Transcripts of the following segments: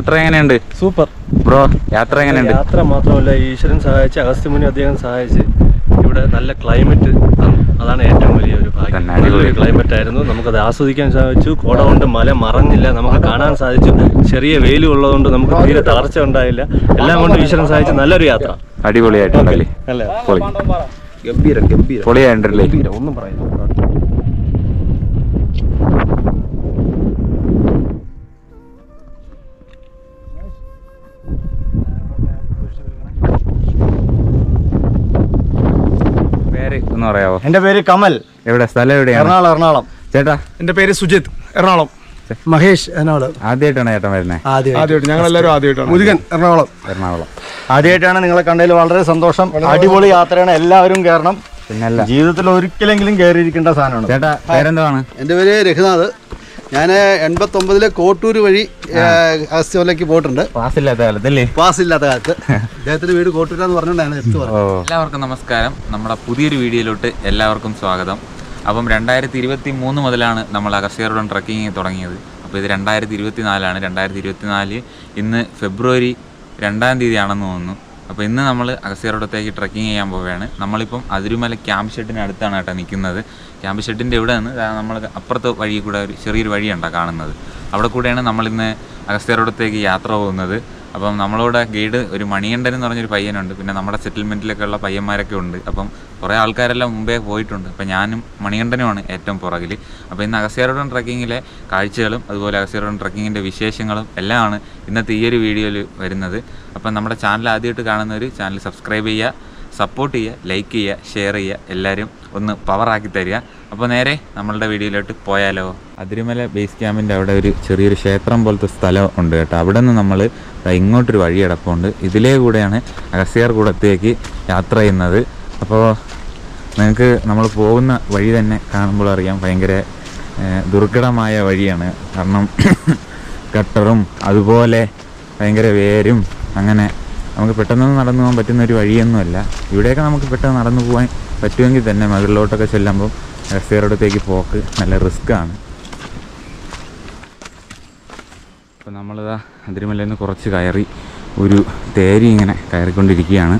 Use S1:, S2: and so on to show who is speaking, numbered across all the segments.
S1: യാത്ര എങ്ങനെയുണ്ട്?
S2: Super
S1: bro, യാത്ര എങ്ങനെയുണ്ട്?
S2: യാത്ര മാത്രമല്ല, ഈശ്വരൻ സഹായിച്ച്, അഗസ്ത്യമുനി അദ്ദേഹം സഹായിച്ച് ഇവിടെ നല്ല ക്ലൈമറ്റ് തന്നു. അതാണ് ഏറ്റവും വലിയൊരു ഭാഗ്യം. നല്ലൊരു ക്ലൈമറ്റ് ആയിരുന്നു, നമുക്കത് ആസ്വദിക്കാൻ സാധിച്ചു. കോട കൊണ്ട് മല മറഞ്ഞില്ല, നമുക്ക് കാണാൻ സാധിച്ചു. ചെറിയ വെയിൽ ഉള്ളതുകൊണ്ട് നമുക്ക് തീരെ തളർച്ച ഉണ്ടായില്ല. എല്ലാം കൊണ്ട് ഈശ്വരൻ സഹായിച്ച് നല്ലൊരു യാത്ര.
S1: അടിപൊളിയായിട്ടുണ്ടല്ലേ? പൊളിയായിട്ടുണ്ടല്ലേ?
S2: ഒന്നും പറയുന്നു.
S1: ഒന്ന് പറയാവോ?
S3: എന്റെ പേര് കമൽ.
S1: എവിടെ സ്ഥലം? എവിടെയാണ്?
S3: എറണാകുളം.
S1: ചേട്ടാ?
S4: എന്റെ പേര് സുജിത്, എറണാകുളം.
S3: മഹേഷ്, എറണാകുളം.
S1: ആദ്യമായിട്ടാണ് ചേട്ടൻ വരുന്നത്?
S4: ആദ്യമായിട്ട്, ഞങ്ങൾ എല്ലാവരും ആദ്യമായിട്ടാണ്.
S2: മുരുകൻ, എറണാകുളം.
S3: ആദ്യമായിട്ടാണ് നിങ്ങളെ കണ്ടതിൽ വളരെ സന്തോഷം. അടിപൊളി യാത്രയാണ്, എല്ലാവരും കയറണം.
S1: പിന്നല്ല,
S3: ജീവിതത്തിൽ ഒരിക്കലെങ്കിലും കയറിയിരിക്കേണ്ട സാധനമാണ്.
S1: ചേട്ടാ പേരെന്താണ്?
S5: എൻ്റെ പേര് രഘുനാഥ്. ഞാൻ 89 കോട്ടൂർ വഴി അഗസ്ത്യമലയ്ക്ക് പോയിട്ടുണ്ട്.
S1: പാസ്സില്ലാത്ത കാലത്തല്ലേ?
S5: പാസ്സില്ലാത്ത കാലത്ത്. അദ്ദേഹത്തിന്റെ വീട് കോട്ടൂരാന്ന് പറഞ്ഞുകൊണ്ടാണ് എടുത്തു പറഞ്ഞത്.
S1: എല്ലാവർക്കും നമസ്കാരം. നമ്മുടെ പുതിയൊരു വീഡിയോയിലോട്ട് എല്ലാവർക്കും സ്വാഗതം. അപ്പം 2023 മുതലാണ് നമ്മൾ അഗസ്ത്യാർകൂടം ട്രക്കിങ് തുടങ്ങിയത്. അപ്പോൾ ഇത് 2024 2024 ഇന്ന് ഫെബ്രുവരി 2-ാം തീയതിയാണെന്ന് തോന്നുന്നു. അപ്പോൾ ഇന്ന് നമ്മൾ അഗസ്ത്യാർകൂടത്തേക്ക് ട്രക്കിങ് ചെയ്യാൻ പോവുകയാണ്. നമ്മളിപ്പം അതിരുമല ക്യാമ്പ് ഷെഡിന് അടുത്താണ് കേട്ടോ നിൽക്കുന്നത്. ക്യാമ്പ് ഷെഡിൻ്റെ ഇവിടെ നിന്ന് നമ്മൾ അപ്പുറത്തെ വഴി കൂടെ ഒരു ചെറിയൊരു വഴിയുണ്ടോ കാണുന്നത്, അവിടെ കൂടെയാണ് നമ്മളിന്ന് അഗസ്ത്യാർകൂടത്തേക്ക് യാത്ര പോകുന്നത്. അപ്പം നമ്മളോട് ഗൈഡ് ഒരു മണികണ്ഠൻ എന്ന് പറഞ്ഞൊരു പയ്യനുണ്ട്, പിന്നെ നമ്മുടെ സെറ്റിൽമെൻറ്റിലൊക്കെ ഉള്ള പയ്യന്മാരൊക്കെ ഉണ്ട്. അപ്പം കുറേ ആൾക്കാരെല്ലാം മുമ്പേ പോയിട്ടുണ്ട്. അപ്പം ഞാനും മണികണ്ഠനുമാണ് ഏറ്റവും പുറകിൽ. അപ്പോൾ ഇന്ന് അഗസ്ത്യാർകൂടം ട്രക്കിങ്ങിലെ കാഴ്ചകളും അതുപോലെ അഗസ്ത്യാർകൂടം ട്രക്കിങ്ങിൻ്റെ വിശേഷങ്ങളും എല്ലാമാണ് ഇന്നത്തെ ഈ ഒരു വീഡിയോയിൽ വരുന്നത്. അപ്പം നമ്മുടെ ചാനൽ ആദ്യമായിട്ട് കാണുന്നവർ ചാനൽ സബ്സ്ക്രൈബ് ചെയ്യുക, സപ്പോർട്ട് ചെയ്യുക, ലൈക്ക് ചെയ്യുക, ഷെയർ ചെയ്യുക, എല്ലാവരും ഒന്ന് പവറാക്കി തരിക. അപ്പോൾ നേരെ നമ്മളുടെ വീഡിയോയിലോട്ട് പോയാലോ? അതിരുമല ബേസ് ക്യാമ്പിൻ്റെ അവിടെ ഒരു ചെറിയൊരു ക്ഷേത്രം പോലത്തെ സ്ഥലം ഉണ്ട് കേട്ടോ. അവിടെ നിന്ന് നമ്മൾ ഇങ്ങോട്ടൊരു വഴി കിടപ്പുണ്ട്. ഇതിലേ കൂടെയാണ് അഗസ്ത്യാർകൂടത്തേക്ക് യാത്ര ചെയ്യുന്നത്. അപ്പോൾ നിങ്ങൾക്ക് നമ്മൾ പോകുന്ന വഴി തന്നെ കാണുമ്പോൾ അറിയാം, ഭയങ്കര ദുർഘടമായ വഴിയാണ്. കാരണം ഗട്ടറും അതുപോലെ ഭയങ്കര വേരും, അങ്ങനെ നമുക്ക് പെട്ടെന്നൊന്നും നടന്നു പോകാൻ പറ്റുന്ന ഒരു വഴിയൊന്നുമല്ല. ഇവിടെയൊക്കെ നമുക്ക് പെട്ടെന്ന് നടന്നു പോകാൻ പറ്റുമെങ്കിൽ തന്നെ മുകളിലോട്ടൊക്കെ ചെല്ലുമ്പോൾ അഗസ്ത്യാർകൂടത്തേക്ക് പോക്ക് നല്ല റിസ്ക്കാണ്. അപ്പോൾ നമ്മളിതാ അതിരുമലയിൽ നിന്ന് കുറച്ച് കയറി ഒരു തേരി ഇങ്ങനെ കയറിക്കൊണ്ടിരിക്കുകയാണ്.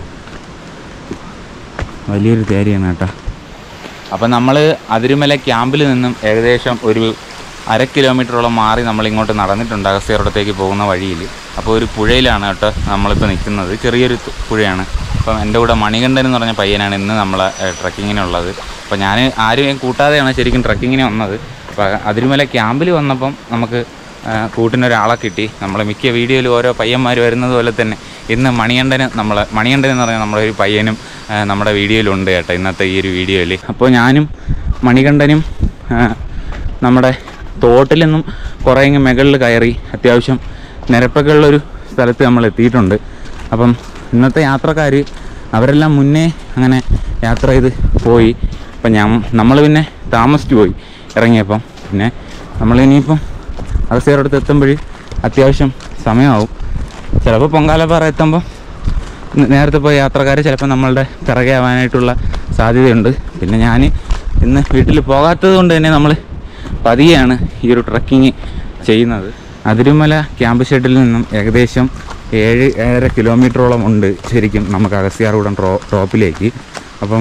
S1: വലിയൊരു തേരിയാണ് കേട്ടോ. അപ്പം നമ്മൾ അതിരുമല ക്യാമ്പിൽ നിന്നും ഏകദേശം ഒരു 1/2 കിലോമീറ്ററോളം മാറി നമ്മളിങ്ങോട്ട് നടന്നിട്ടുണ്ട് അഗസ്ത്യാർകൂടത്തേക്ക് പോകുന്ന വഴിയിൽ. അപ്പോൾ ഒരു പുഴയിലാണ് കേട്ടോ നമ്മളിപ്പോൾ നിൽക്കുന്നത്. ചെറിയൊരു പുഴയാണ്. അപ്പം എൻ്റെ കൂടെ മണികണ്ഠൻ എന്ന് പറഞ്ഞ പയ്യനാണ് ഇന്ന് നമ്മളെ ട്രക്കിങ്ങിനുള്ളത്. അപ്പോൾ ഞാൻ ആരും കൂട്ടാതെയാണ് ശരിക്കും ട്രക്കിങ്ങിന് വന്നത്. അപ്പോൾ അതിരുമല ക്യാമ്പിൽ വന്നപ്പം നമുക്ക് കൂട്ടിനൊരാളെ കിട്ടി. നമ്മൾ മിക്ക വീഡിയോയിൽ ഓരോ പയ്യന്മാർ വരുന്നത് പോലെ തന്നെ ഇന്ന് മണികണ്ഠൻ എന്ന് പറഞ്ഞാൽ നമ്മുടെ ഒരു പയ്യനും നമ്മുടെ വീഡിയോയിലുണ്ട് കേട്ടോ, ഇന്നത്തെ ഈ ഒരു വീഡിയോയിൽ. അപ്പോൾ ഞാനും മണികണ്ഠനും നമ്മുടെ തോട്ടിൽ നിന്നും കുറേ ഇങ്ങ് മുകളിൽ കയറി അത്യാവശ്യം നിരപ്പൊക്കെ ഉള്ളൊരു സ്ഥലത്ത് നമ്മൾ എത്തിയിട്ടുണ്ട്. അപ്പം ഇന്നത്തെ യാത്രക്കാർ അവരെല്ലാം മുന്നേ അങ്ങനെ യാത്ര ചെയ്ത് പോയി. അപ്പം നമ്മൾ പിന്നെ താമസിച്ചു പോയി ഇറങ്ങിയപ്പം. പിന്നെ നമ്മളിനിയിപ്പം അഗസ്ത്യാർകൂടത്ത് എത്തുമ്പോൾ അത്യാവശ്യം സമയമാവും. ചിലപ്പോൾ പൊങ്കാലപ്പാറ എത്തുമ്പോൾ നേരത്തെ പോയ യാത്രക്കാർ ചിലപ്പോൾ നമ്മളുടെ പിറകെ ആവാനായിട്ടുള്ള സാധ്യതയുണ്ട്. പിന്നെ ഞാൻ ഇന്ന് വീട്ടിൽ പോകാത്തത് കൊണ്ട് തന്നെ നമ്മൾ പതിയെയാണ് ഈ ഒരു ട്രക്കിങ് ചെയ്യുന്നത്. അതിരുമല ക്യാമ്പ് ഷെഡിൽ നിന്നും ഏകദേശം 7-7.5 കിലോമീറ്ററോളം ഉണ്ട് ശരിക്കും നമുക്ക് അഗസ്ത്യാർകൂടം ടോപ്പിലേക്ക്. അപ്പം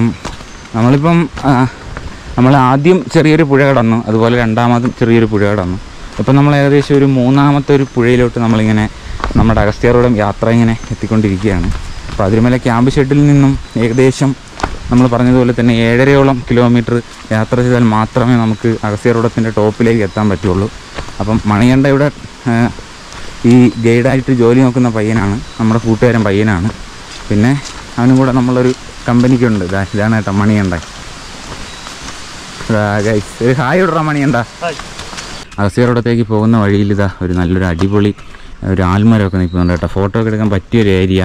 S1: നമ്മൾ ആദ്യം ചെറിയൊരു പുഴ കടന്നു, അതുപോലെ രണ്ടാമതും ചെറിയൊരു പുഴ കടന്നു. ഇപ്പം നമ്മൾ ഏകദേശം ഒരു 3ാമത്തെ ഒരു പുഴയിലോട്ട് നമ്മളിങ്ങനെ നമ്മുടെ അഗസ്ത്യാർകൂടം യാത്ര ഇങ്ങനെ എത്തിക്കൊണ്ടിരിക്കുകയാണ്. അപ്പോൾ അതിരുമല ക്യാമ്പ് ഷെഡിൽ നിന്നും ഏകദേശം നമ്മൾ പറഞ്ഞതുപോലെ തന്നെ 7.5 കിലോമീറ്റർ യാത്ര ചെയ്താൽ മാത്രമേ നമുക്ക് അഗസ്ത്യാർകൂടത്തിൻ്റെ ടോപ്പിലേക്ക് എത്താൻ പറ്റുള്ളൂ. അപ്പം മണികണ്ഠ ഇവിടെ ഈ ഗൈഡായിട്ട് ജോലി നോക്കുന്ന പയ്യനാണ്, നമ്മുടെ കൂട്ടുകാരൻ പയ്യനാണ്. പിന്നെ അവനും കൂടെ നമ്മളൊരു കമ്പനിക്കുണ്ട്. ഇതാണ് കേട്ടോ മണികണ്ഠ. ഗൈസ് ഒരു ഹായ് ഇടറാ മണികണ്ഠ. അഗസ്ത്യാർകൂടത്തേക്ക് പോകുന്ന വഴിയിൽ ഇതാ ഒരു നല്ലൊരു അടിപൊളി ഒരു ആൽമരമൊക്കെ നിൽക്കുന്നുണ്ട് കേട്ടോ. ഫോട്ടോ ഒക്കെ എടുക്കാൻ പറ്റിയൊരു ഏരിയ.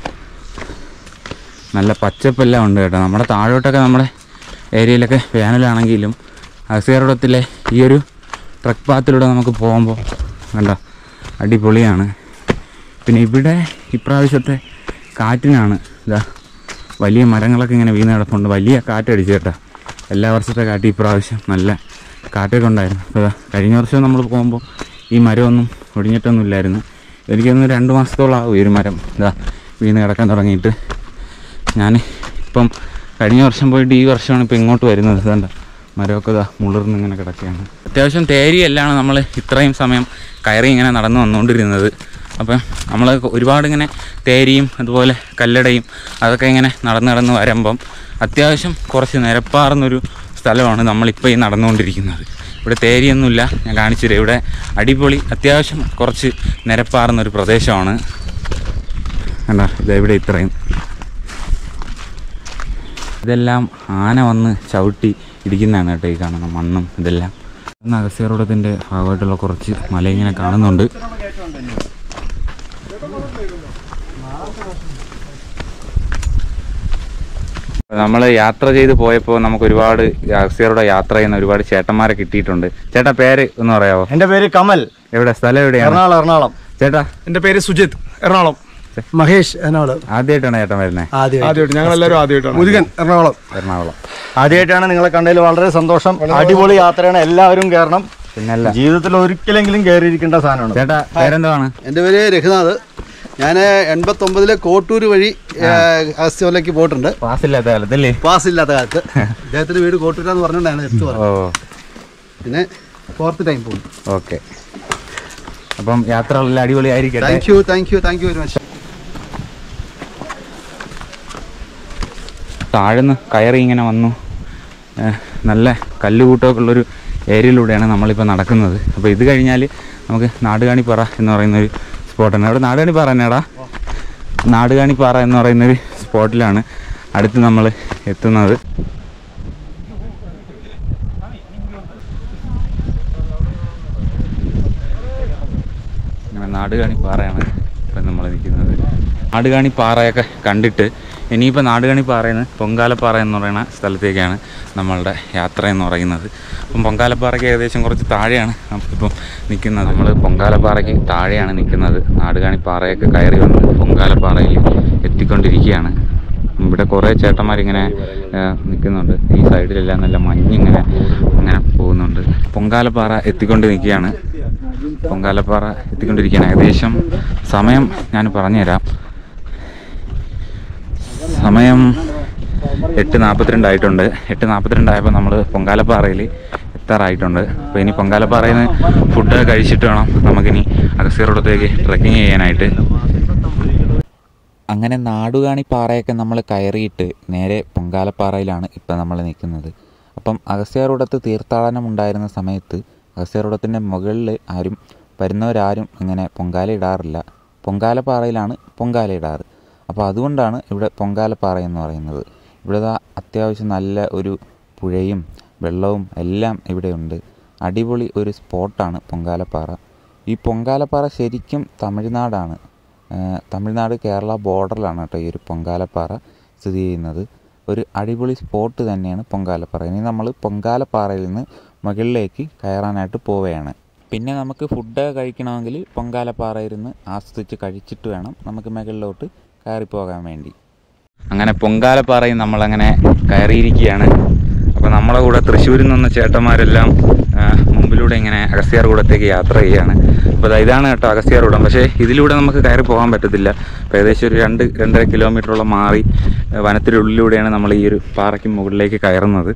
S1: നല്ല പച്ചപ്പെല്ലാം ഉണ്ട് കേട്ടോ. നമ്മുടെ താഴോട്ടൊക്കെ നമ്മുടെ ഏരിയയിലൊക്കെ വേനലാണെങ്കിലും അഗസ്ത്യാർകൂടത്തിലെ ഈ ഒരു ട്രക്ക് പാത്തിലൂടെ നമുക്ക് പോകുമ്പോൾ കണ്ടോ അടിപൊളിയാണ്. പിന്നെ ഇവിടെ ഇപ്രാവശ്യത്തെ കാറ്റിനാണ് ഇതാ വലിയ മരങ്ങളൊക്കെ ഇങ്ങനെ വീണ് കിടപ്പുണ്ട്. വലിയ കാറ്റടിച്ചു കേട്ടോ. എല്ലാ വർഷത്തെ കാറ്റ് ഇപ്രാവശ്യം നല്ല കാറ്റൊക്കെ ഉണ്ടായിരുന്നു. അപ്പോൾ കഴിഞ്ഞ വർഷം നമ്മൾ പോകുമ്പോൾ ഈ മരമൊന്നും ഒടിഞ്ഞിട്ടൊന്നും ഇല്ലായിരുന്നു. എനിക്കൊന്ന് 2 മാസത്തോളം ആവും ഈ ഒരു മരം ഇതാ വീണ് കിടക്കാൻ തുടങ്ങിയിട്ട്. ഞാൻ ഇപ്പം കഴിഞ്ഞ വർഷം പോയിട്ട് ഈ വർഷമാണ് ഇപ്പോൾ ഇങ്ങോട്ട് വരുന്നത്. ഇതാണ്ട മരമൊക്കെ ഇതാ മുളിർന്ന് ഇങ്ങനെ കിടക്കുകയാണ്. അത്യാവശ്യം തേരിയെല്ലാണ് നമ്മൾ ഇത്രയും സമയം കയറി ഇങ്ങനെ നടന്നു വന്നുകൊണ്ടിരുന്നത്. അപ്പം നമ്മൾ ഒരുപാട് ഇങ്ങനെ തേരിയും അതുപോലെ കല്ലടയും അതൊക്കെ ഇങ്ങനെ നടന്ന് വരുമ്പം അത്യാവശ്യം കുറച്ച് നിരപ്പാർന്നൊരു സ്ഥലമാണ് നമ്മളിപ്പോൾ ഈ നടന്നുകൊണ്ടിരിക്കുന്നത്. ഇവിടെ തേരിയൊന്നുമില്ല, ഞാൻ കാണിച്ചു തരാം. ഇവിടെ അടിപൊളി അത്യാവശ്യം കുറച്ച് നിരപ്പാർന്നൊരു പ്രദേശമാണ്. കണ്ടോ ഇതെവിടെ ഇത്രയും ഇതെല്ലാം ആന വന്ന് ചവിട്ടി ഇടിക്കുന്നതാണ് കേട്ടോ ഈ കാണുന്ന മണ്ണും ഇതെല്ലാം. ഇന്ന് അഗസ്ത്യർകൂടത്തിൻ്റെ ഭാഗമായിട്ടുള്ള കുറച്ച് മല ഇങ്ങനെ കാണുന്നുണ്ട്. നമ്മൾ യാത്ര ചെയ്ത് പോയപ്പോൾ നമുക്ക് ഒരുപാട് അഗസ്ത്യരുടെ യാത്ര ചെയ്യുന്ന ഒരുപാട് ചേട്ടന്മാരെ കിട്ടിയിട്ടുണ്ട്. ചേട്ടാ പേര് ഒന്ന് പറയാമോ?
S3: എൻ്റെ പേര് കമൽ.
S1: എവിടെ സ്ഥലം എവിടെയാണ്?
S3: എറണാകുളം.
S4: ചേട്ടാ എൻ്റെ പേര് സുജിത്ത്, എറണാകുളം.
S5: മഹേഷ്, എറണാകുളം.
S1: ആദ്യമായിട്ടാണ് ചേട്ടൻ വരുന്നത്?
S4: ആദ്യമായിട്ട്. ഞങ്ങളെല്ലാവരും ആദ്യമായിട്ടാണ്.
S5: മുരുകൻ, എറണാകുളം.
S3: ആദ്യമായിട്ടാണ് നിങ്ങളെ കണ്ടതിൽ വളരെ സന്തോഷം. അടിപൊളി യാത്രയാണ്, എല്ലാവരും കയറണം.
S1: പിന്നല്ല,
S3: ജീവിതത്തിൽ ഒരിക്കലെങ്കിലും കയറിയിരിക്കേണ്ട സാധനമാണ്.
S1: ചേട്ടാ പേരെന്താണ്?
S5: എൻ്റെ പേര് രഘുനാഥ്. ഞാൻ 89 കോട്ടൂർ വഴി അഗസ്ത്യമലയ്ക്ക് പോയിട്ടുണ്ട്.
S1: പാസ്സില്ലാത്ത കാലത്തല്ലേ?
S5: പാസ്സില്ലാത്ത കാലത്ത്. അദ്ദേഹത്തിൻ്റെ വീട് കോട്ടൂരാന്ന് പറഞ്ഞുകൊണ്ടാണ് എടുത്തു
S1: ഓ,
S5: പിന്നെ 4th ടൈം പോകും.
S1: ഓക്കെ. അപ്പം യാത്രകളെല്ലാം അടിപൊളിയായിരിക്കട്ടെ.
S5: Thank you very much.
S1: താഴ്ന്ന് കയറി ഇങ്ങനെ വന്നു. നല്ല കല്ലുകൂട്ടമൊക്കെ ഉള്ളൊരു ഏരിയയിലൂടെയാണ് നമ്മളിപ്പോൾ നടക്കുന്നത്. അപ്പോൾ ഇത് കഴിഞ്ഞാൽ നമുക്ക് നാടുകാണിപ്പാറ എന്ന് പറയുന്നൊരു സ്പോട്ടാണ്. അവിടെ നാടുകാണിപ്പാറ തന്നെയാടാ. നാടുകാണിപ്പാറ എന്ന് പറയുന്നൊരു സ്പോട്ടിലാണ് അടുത്ത് നമ്മൾ എത്തുന്നത്. അങ്ങനെ നാടുകാണിപ്പാറയാണ് ഇപ്പം നമ്മൾ നിൽക്കുന്നത്. നാടുകാണിപ്പാറയൊക്കെ കണ്ടിട്ട് ഇനിയിപ്പോൾ നാടുകാണിപ്പാറയിൽ നിന്ന് പൊങ്കാലപ്പാറ എന്ന് പറയുന്ന സ്ഥലത്തേക്കാണ് നമ്മളുടെ യാത്ര എന്ന് പറയുന്നത്. അപ്പം പൊങ്കാലപ്പാറയ്ക്ക് ഏകദേശം കുറച്ച് താഴെയാണ് നമുക്കിപ്പം നിൽക്കുന്നത്. നമ്മൾ പൊങ്കാലപ്പാറയ്ക്ക് താഴെയാണ് നിൽക്കുന്നത്. നാടുകാണിപ്പാറയൊക്കെ കയറി വന്ന് പൊങ്കാലപ്പാറയിൽ എത്തിക്കൊണ്ടിരിക്കുകയാണ്. ഇവിടെ കുറേ ചേട്ടന്മാരിങ്ങനെ നിൽക്കുന്നുണ്ട്. ഈ സൈഡിലെല്ലാം നല്ല മഞ്ഞിങ്ങനെ പോകുന്നുണ്ട്. പൊങ്കാലപ്പാറ എത്തിക്കൊണ്ട് നിൽക്കുകയാണ്. പൊങ്കാലപ്പാറ എത്തിക്കൊണ്ടിരിക്കുകയാണ്. ഏകദേശം സമയം ഞാൻ പറഞ്ഞുതരാം. സമയം 8:42 ആയിട്ടുണ്ട്. 8:42 ആയപ്പോൾ നമ്മൾ പൊങ്കാലപ്പാറയിൽ എത്താറായിട്ടുണ്ട്. അപ്പോൾ ഇനി പൊങ്കാലപ്പാറയിൽ നിന്ന് ഫുഡ് കഴിച്ചിട്ട് വേണം നമുക്കിനി അഗസ്ത്യർകൂടത്തേക്ക് ട്രെക്കിങ് ചെയ്യാനായിട്ട്. അങ്ങനെ നാടുകാണിപ്പാറയൊക്കെ നമ്മൾ കയറിയിട്ട് നേരെ പൊങ്കാലപ്പാറയിലാണ് ഇപ്പം നമ്മൾ നിൽക്കുന്നത്. അപ്പം അഗസ്ത്യർകൂടത്ത് തീർത്ഥാടനം ഉണ്ടായിരുന്ന സമയത്ത് അഗസ്ത്യർകൂടത്തിൻ്റെ മുകളിൽ വരുന്നവരാരും ഇങ്ങനെ പൊങ്കാല ഇടാറില്ല. പൊങ്കാലപ്പാറയിലാണ് പൊങ്കാല ഇടാറ്. അപ്പോൾ അതുകൊണ്ടാണ് ഇവിടെ പൊങ്കാലപ്പാറ എന്ന് പറയുന്നത്. ഇവിടെ അത്യാവശ്യം നല്ല ഒരു പുഴയും വെള്ളവും എല്ലാം ഇവിടെയുണ്ട്. അടിപൊളി ഒരു സ്പോട്ടാണ് പൊങ്കാലപ്പാറ. ഈ പൊങ്കാലപ്പാറ ശരിക്കും തമിഴ്നാടാണ്. തമിഴ്നാട് കേരള ബോർഡറിലാണ് കേട്ടോ ഈ ഒരു പൊങ്കാലപ്പാറ സ്ഥിതി ചെയ്യുന്നത്. ഒരു അടിപൊളി സ്പോട്ട് തന്നെയാണ് പൊങ്കാലപ്പാറ. ഇനി നമ്മൾ പൊങ്കാലപ്പാറയിൽ നിന്ന് മുകളിലേക്ക് കയറാനായിട്ട് പോവുകയാണ്. പിന്നെ നമുക്ക് ഫുഡ് കഴിക്കണമെങ്കിൽ പൊങ്കാലപ്പാറയിൽ നിന്ന് ആസ്വദിച്ച് കഴിച്ചിട്ട് വേണം നമുക്ക് മുകളിലോട്ട് കയറിപ്പോകാൻ വേണ്ടി. അങ്ങനെ പൊങ്കാലപ്പാറയിൽ നമ്മളങ്ങനെ കയറിയിരിക്കുകയാണ്. അപ്പോൾ നമ്മുടെ കൂടെ തൃശ്ശൂരിൽ നിന്ന് ചേട്ടന്മാരെല്ലാം മുമ്പിലൂടെ ഇങ്ങനെ അഗസ്ത്യർകൂടത്തേക്ക് യാത്ര ചെയ്യുകയാണ്. അപ്പോൾ ഇതാണ് കേട്ടോ അഗസ്ത്യർകൂടം. പക്ഷേ ഇതിലൂടെ നമുക്ക് കയറി പോകാൻ പറ്റത്തില്ല. അപ്പോൾ ഏകദേശം ഒരു 2-2.5 കിലോമീറ്ററോളം മാറി വനത്തിനുള്ളിലൂടെയാണ് നമ്മൾ ഈ ഒരു പാറയ്ക്ക് മുകളിലേക്ക് കയറുന്നത്.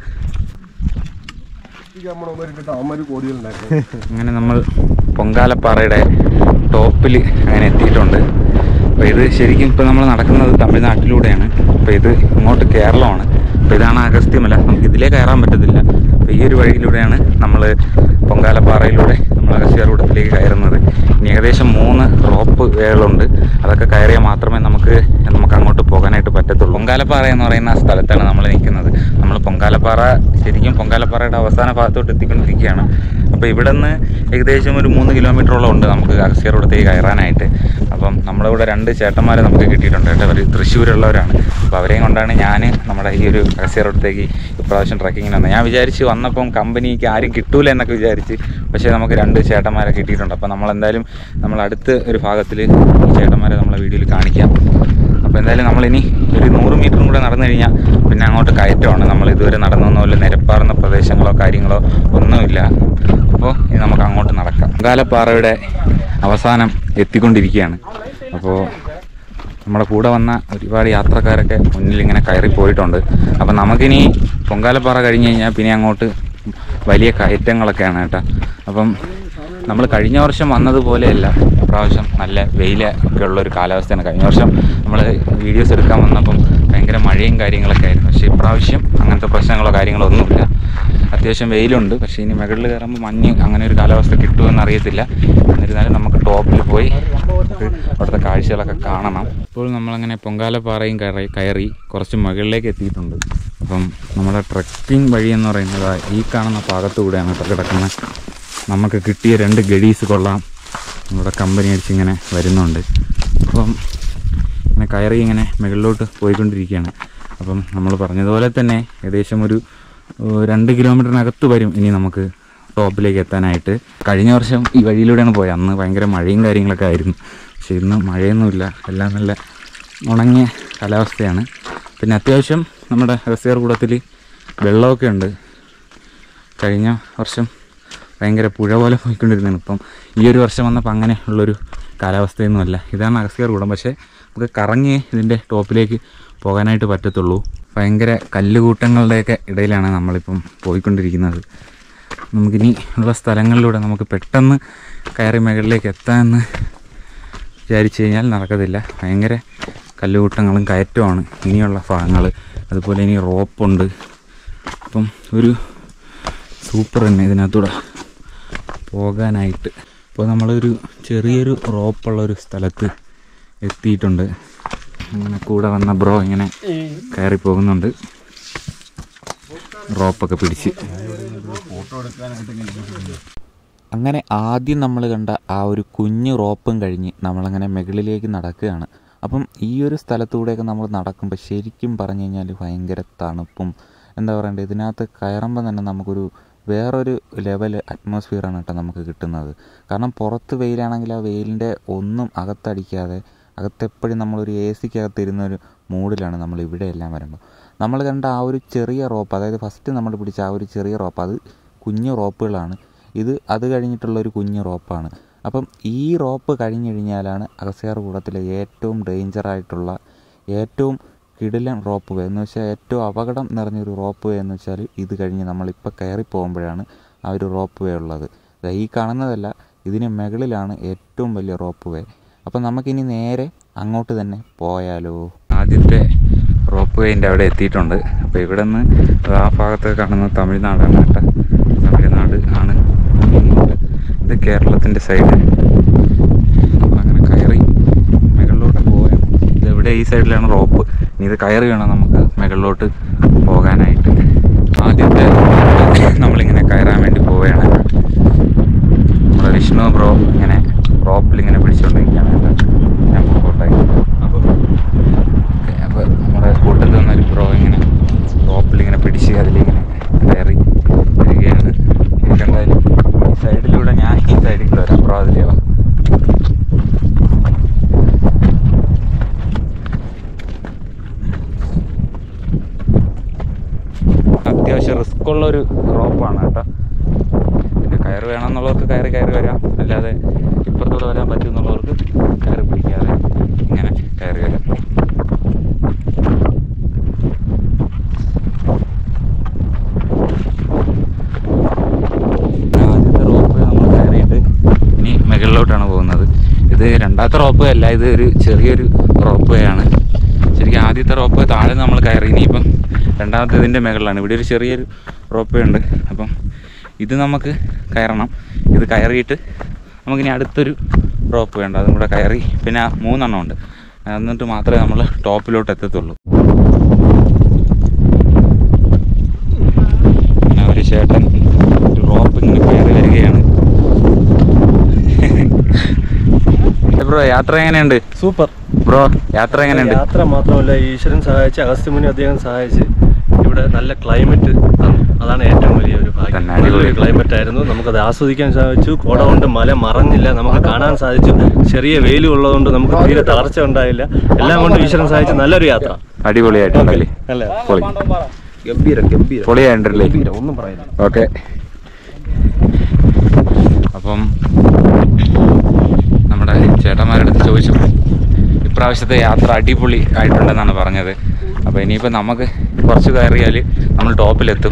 S1: അങ്ങനെ നമ്മൾ പൊങ്കാലപ്പാറയുടെ ടോപ്പിൽ അങ്ങനെ എത്തിയിട്ടുണ്ട്. അപ്പോൾ ഇത് ശരിക്കും ഇപ്പോൾ നമ്മൾ നടക്കുന്നത് തമിഴ്നാട്ടിലൂടെയാണ്. അപ്പോൾ ഇത് ഇങ്ങോട്ട് കേരളമാണ്. അപ്പോൾ ഇതാണ് അഗസ്ത്യമല. നമുക്ക് ഇതിലേ കയറാൻ പറ്റത്തില്ല. അപ്പോൾ ഈ ഒരു വഴിയിലൂടെയാണ് നമ്മൾ പൊങ്കാലപ്പാറയിലൂടെ നമ്മൾ അഗസ്ത്യർകൂടത്തിലേക്ക് കയറുന്നത്. ഇനി ഏകദേശം 3 റോപ്പ് വേകളുണ്ട്. അതൊക്കെ കയറിയാൽ മാത്രമേ നമുക്ക് അങ്ങോട്ട് പോകാനായിട്ട് പറ്റത്തുള്ളൂ. പൊങ്കാലപ്പാറ എന്ന് പറയുന്ന സ്ഥലത്താണ് നമ്മൾ നിൽക്കുന്നത്. നമ്മൾ പൊങ്കാലപ്പാറ ശരിക്കും പൊങ്കാലപ്പാറയുടെ അവസാന ഭാഗത്തോട്ട് എത്തിക്കൊണ്ടിരിക്കുകയാണ്. അപ്പോൾ ഇവിടെ നിന്ന് ഏകദേശം ഒരു 3 കിലോമീറ്ററോളം ഉണ്ട് നമുക്ക് അഗസ്ത്യർകൂടത്തേക്ക് കയറാനായിട്ട്. അപ്പം നമ്മളിവിടെ 2 ചേട്ടന്മാരെ നമുക്ക് കിട്ടിയിട്ടുണ്ട് കേട്ടോ. അവർ തൃശ്ശൂരുള്ളവരാണ്. അപ്പോൾ അവരെയും കൊണ്ടാണ് ഞാൻ നമ്മുടെ ഈ ഒരു അഗസ്ത്യർകൂടത്തേക്ക് ഇപ്രാവശ്യം ട്രക്കിങ്ങിന് വന്നത്. ഞാൻ വിചാരിച്ച് വന്നപ്പം കമ്പനിക്ക് ആരും കിട്ടൂല എന്നൊക്കെ വിചാരിച്ച്. പക്ഷേ നമുക്ക് 2 ചേട്ടന്മാരെ കിട്ടിയിട്ടുണ്ട്. അപ്പോൾ നമ്മളെന്തായാലും അടുത്ത ഒരു ഭാഗത്തിൽ ഈ ചേട്ടന്മാരെ നമ്മളെ വീഡിയോയിൽ കാണിക്കാം. അപ്പോൾ എന്തായാലും നമ്മളിനി ഒരു 100 മീറ്ററും കൂടെ നടന്നു കഴിഞ്ഞാൽ പിന്നെ അങ്ങോട്ട് കയറ്റമാണ്. നമ്മൾ ഇതുവരെ നടന്നൊന്നും വല്ല നിരപ്പാർന്ന പ്രദേശങ്ങളോ കാര്യങ്ങളോ ഒന്നുമില്ല. അപ്പോൾ ഇനി നമുക്ക് അങ്ങോട്ട് നടക്കാം. പൊങ്കാലപ്പാറയുടെ അവസാനം എത്തിക്കൊണ്ടിരിക്കുകയാണ്. അപ്പോൾ നമ്മുടെ കൂടെ വന്ന ഒരുപാട് യാത്രക്കാരൊക്കെ മുന്നിൽ ഇങ്ങനെ കയറി പോയിട്ടുണ്ട്. അപ്പം നമുക്കിനി പൊങ്കാലപ്പാറ കഴിഞ്ഞ് കഴിഞ്ഞാൽ പിന്നെ അങ്ങോട്ട് വലിയ കയറ്റങ്ങളൊക്കെയാണ് കേട്ടോ. അപ്പം നമ്മൾ കഴിഞ്ഞ വർഷം വന്നതുപോലെയല്ല, ഇപ്രാവശ്യം നല്ല വെയിലൊക്കെ ഉള്ളൊരു കാലാവസ്ഥയാണ്. കഴിഞ്ഞ വർഷം നമ്മൾ വീഡിയോസ് എടുക്കാൻ വന്നപ്പം ഭയങ്കര മഴയും കാര്യങ്ങളൊക്കെ ആയിരുന്നു. പക്ഷേ ഇപ്രാവശ്യം അങ്ങനത്തെ പ്രശ്നങ്ങളോ കാര്യങ്ങളോ ഒന്നുമില്ല. അത്യാവശ്യം വെയിലുണ്ട്. പക്ഷേ ഇനി മുകളിൽ കയറുമ്പോൾ മഞ്ഞ് അങ്ങനെ ഒരു കാലാവസ്ഥ കിട്ടുമെന്ന് അറിയത്തില്ല. എന്നിരുന്നാലും നമുക്ക് ടോപ്പിൽ പോയി അവിടുത്തെ കാഴ്ചകളൊക്കെ കാണണം. ഇപ്പോൾ നമ്മളങ്ങനെ പൊങ്കാലപ്പാറയും കയറി കുറച്ച് മുകളിലേക്ക് എത്തിയിട്ടുണ്ട്. അപ്പം നമ്മുടെ ട്രക്കിംഗ് വഴി എന്ന് പറയുന്നത് ഈ കാണുന്ന ഭാഗത്തുകൂടെയാണ് കിടക്കുന്നത്. നമുക്ക് കിട്ടിയ 2 ഗഡീസ് കൊള്ളാം. നമ്മുടെ കമ്പനി അടിച്ചിങ്ങനെ വരുന്നുണ്ട്. അപ്പം ഇങ്ങനെ കയറി ഇങ്ങനെ മുകളിലോട്ട് പോയിക്കൊണ്ടിരിക്കുകയാണ്. അപ്പം നമ്മൾ പറഞ്ഞതുപോലെ തന്നെ ഏകദേശം ഒരു 2 കിലോമീറ്ററിനകത്ത് വരും ഇനി നമുക്ക് ടോപ്പിലേക്ക് എത്താനായിട്ട്. കഴിഞ്ഞ വർഷം ഈ വഴിയിലൂടെയാണ് പോയത്. അന്ന് ഭയങ്കര മഴയും കാര്യങ്ങളൊക്കെ ആയിരുന്നു. പക്ഷേ ഇന്ന് മഴയൊന്നുമില്ല, എല്ലാം നല്ല ഉണങ്ങിയ കാലാവസ്ഥയാണ്. പിന്നെ അത്യാവശ്യം നമ്മുടെ അഗസ്ത്യർകൂടത്തിൽ വെള്ളമൊക്കെ ഉണ്ട്. കഴിഞ്ഞ വർഷം ഭയങ്കര പുഴ പോലെ പോയിക്കൊണ്ടിരുന്നതാണ്. ഇപ്പം ഈ ഒരു വർഷം വന്നപ്പോൾ അങ്ങനെ ഉള്ളൊരു കാലാവസ്ഥയൊന്നുമല്ല. ഇതാണ് അഗസ്ത്യർകൂടം. പക്ഷേ നമുക്ക് കറങ്ങി ഇതിൻ്റെ ടോപ്പിലേക്ക് പോകാനായിട്ട് പറ്റത്തുള്ളൂ. ഭയങ്കര കല്ലുകൂട്ടങ്ങളുടെയൊക്കെ ഇടയിലാണ് നമ്മളിപ്പം പോയിക്കൊണ്ടിരിക്കുന്നത്. നമുക്കിനി ഉള്ള സ്ഥലങ്ങളിലൂടെ നമുക്ക് പെട്ടെന്ന് കയറി മുകളിലേക്ക് എത്താമെന്ന് വിചാരിച്ചു കഴിഞ്ഞാൽ നടക്കത്തില്ല. ഭയങ്കര കല്ലുകൂട്ടങ്ങളും കയറ്റമാണ് ഇനിയുള്ള ഭാഗങ്ങൾ. അതുപോലെ ഇനി റോപ്പുണ്ട്. അപ്പം ഒരു സൂപ്പർ തന്നെ ഇതിനകത്തൂടെ പോകാനായിട്ട്. ഇപ്പോൾ നമ്മളൊരു ചെറിയൊരു റോപ്പുള്ളൊരു സ്ഥലത്ത് എത്തിയിട്ടുണ്ട്. അങ്ങനെ കൂടെ വന്ന ബ്രോ ഇങ്ങനെ കയറി പോകുന്നുണ്ട്, റോപ്പൊക്കെ പിടിച്ച്. അങ്ങനെ ആദ്യം നമ്മൾ കണ്ട ആ ഒരു കുഞ്ഞു റോപ്പും കഴിഞ്ഞ് നമ്മളങ്ങനെ മുകളിലേക്ക് നടക്കുകയാണ്. അപ്പം ഈ ഒരു സ്ഥലത്തൂടെയൊക്കെ നമ്മൾ നടക്കുമ്പോൾ ശരിക്കും പറഞ്ഞു കഴിഞ്ഞാൽ ഭയങ്കര തണുപ്പും എന്താ പറയണ്ടത്, ഇതിനകത്ത് കയറുമ്പോൾ തന്നെ നമുക്കൊരു വേറൊരു ലെവൽ അറ്റ്മോസ്ഫിയറാണ് കേട്ടോ നമുക്ക് കിട്ടുന്നത്. കാരണം പുറത്ത് വെയിലാണെങ്കിൽ ആ വെയിലിൻ്റെ ഒന്നും അകത്തടിക്കാതെ അകത്തെപ്പോഴും നമ്മളൊരു എ സിക്കകത്ത് ഇരുന്നൊരു മൂഡിലാണ് നമ്മൾ ഇവിടെ എല്ലാം വരുമ്പോൾ. നമ്മൾ കണ്ട ആ ഒരു ചെറിയ റോപ്പ്, അതായത് ഫസ്റ്റ് നമ്മൾ പിടിച്ച ആ ഒരു ചെറിയ റോപ്പ്, അത് കുഞ്ഞു റോപ്പുകളാണ്. അത് കഴിഞ്ഞിട്ടുള്ളൊരു കുഞ്ഞു റോപ്പാണ്. അപ്പം ഈ റോപ്പ് കഴിഞ്ഞ് കഴിഞ്ഞാലാണ് അഗസ്ത്യാർകൂടത്തിലെ ഏറ്റവും ഡേഞ്ചറായിട്ടുള്ള ഏറ്റവും കിടിലൻ റോപ്പ് വേ എന്ന് വെച്ചാൽ ഏറ്റവും അപകടം നിറഞ്ഞൊരു റോപ്പ് വേ എന്ന് വെച്ചാൽ ഇത് കഴിഞ്ഞ് നമ്മളിപ്പോൾ കയറി പോകുമ്പോഴാണ് ആ ഒരു റോപ്പ് വേ ഉള്ളത്. ഈ കാണുന്നതല്ല, ഇതിന് മുകളിലാണ് ഏറ്റവും വലിയ റോപ്പ് വേ. അപ്പം നമുക്കിനി നേരെ അങ്ങോട്ട് തന്നെ പോയാലോ. ആദ്യത്തെ റോപ്പ് വേൻ്റെ അവിടെ എത്തിയിട്ടുണ്ട്. അപ്പോൾ ഇവിടെ നിന്ന് ആ ഭാഗത്ത് കാണുന്നത് തമിഴ്നാടാണ് കേട്ടോ. തമിഴ്നാട് ആണ്. ഇത് കേരളത്തിൻ്റെ സൈഡ്. നമ്മളങ്ങനെ കയറി മുകളിലോട്ട് പോകാൻ ഇതെവിടെ ഈ സൈഡിലാണ് റോപ്പ്. ഇനി ഇത് കയറി വേണം നമുക്ക് മുകളിലോട്ട് പോകാനായിട്ട്. ആദ്യത്തെ നമ്മളിങ്ങനെ കയറാൻ വേണ്ടി പോവുകയാണ്. നമ്മുടെ വിഷ്ണു ബ്രോ ഇങ്ങനെ റോപ്പിലിങ്ങനെ പിടിച്ചുകൊണ്ടിരിക്കുകയാണ്. ഞാൻ പോകട്ടെ. അപ്പോൾ നമ്മുടെ കൂട്ടത്തിൽ നിന്നൊരു ബ്രോ ഇങ്ങനെ റോപ്പിലിങ്ങനെ പിടിച്ച് അതിലിങ്ങനെ കയറി വരികയാണ്. നമുക്കെന്തായാലും ഈ സൈഡിലൂടെ ഞാൻ ഈ സൈഡിൽ കൂടെ വരാം. ബ്രോ അതിലേ വാ. അത്യാവശ്യം റിസ്ക് ഉള്ളൊരു റോപ്പാണ് കേട്ടോ. പിന്നെ കയറ് വേണമെന്നുള്ളവർക്ക് കയറി വരാം, അല്ലാതെ ഇപ്പുറത്തൂടെ വരാൻ പറ്റുമെന്നുള്ളവർക്ക് കയറി പിടിക്കാതെ ഇങ്ങനെ കയറി വരാം. ആദ്യത്തെ റോപ്പ് നമ്മൾ കയറിയിട്ട് ഇനി മുകളിലോട്ടാണ് പോകുന്നത്. ഇത് രണ്ടാമത്തെ റോപ്പ് അല്ല, ഇത് ഒരു ചെറിയൊരു റോപ്പ് വേ ആണ്. ശരിക്കും ആദ്യത്തെ റോപ്പ് താഴെ നമ്മൾ കയറി, ഇനിയിപ്പം രണ്ടാമത്തെ ഇതിൻ്റെ മുകളിലാണ്. ഇവിടെ ഒരു ചെറിയൊരു റോപ്പ് വേ ഉണ്ട്. അപ്പം ഇത് നമുക്ക് കയറണം. ഇത് കയറിയിട്ട് നമുക്കിനി അടുത്തൊരു റോപ്പ് വേണ്ട, അതും കൂടെ കയറി പിന്നെ 3 എണ്ണം ഉണ്ട്. എന്നിട്ട് മാത്രമേ നമ്മൾ ടോപ്പിലോട്ട് എത്തത്തുള്ളൂ. പിന്നെ ഒരു ചേട്ടൻ ഒരു റോപ്പ് ഇങ്ങനെ കയറി വരികയാണ്. ബ്രോ യാത്ര എങ്ങനെയുണ്ട്?
S2: സൂപ്പർ
S1: ബ്രോ യാത്ര എങ്ങനെയുണ്ട്?
S2: യാത്ര മാത്രമല്ല, ഈശ്വരൻ സഹായിച്ച്, അഗസ്ത്യമുനി അദ്ദേഹം സഹായിച്ച് ഇവിടെ നല്ല ക്ലൈമറ്റ് തന്നു. അതാണ് ഏറ്റവും വലിയ ഒരു ഭാഗ്യം. നല്ലൊരു ക്ലൈമറ്റ് ആയിരുന്നു, നമുക്കത് ആസ്വദിക്കാൻ സാധിച്ചു. കോട കൊണ്ട് മല മറഞ്ഞില്ല, നമുക്ക് കാണാൻ സാധിച്ചു. ചെറിയ വെയിൽ ഉള്ളതുകൊണ്ട് നമുക്ക് തീരെ തളർച്ച ഉണ്ടായില്ല. എല്ലാം കൊണ്ട് ഈശ്വരൻ സഹായിച്ച് നല്ലൊരു യാത്ര.
S1: അടിപൊളിയായിട്ടുണ്ടല്ലേ? പൊളിയായിട്ടുണ്ടല്ലേ?
S2: ഒന്നും പറയുന്നില്ല.
S1: ഓക്കെ. അപ്പം നമ്മുടെ ചേട്ടന്മാരുടെ അടുത്ത് ചോദിച്ചു. ഇപ്രാവശ്യത്തെ യാത്ര അടിപൊളി ആയിട്ടുണ്ടെന്നാണ് പറഞ്ഞത്. അപ്പോൾ ഇനിയിപ്പോൾ നമുക്ക് കുറച്ച് കയറിയാൽ നമ്മൾ ടോപ്പിലെത്തും.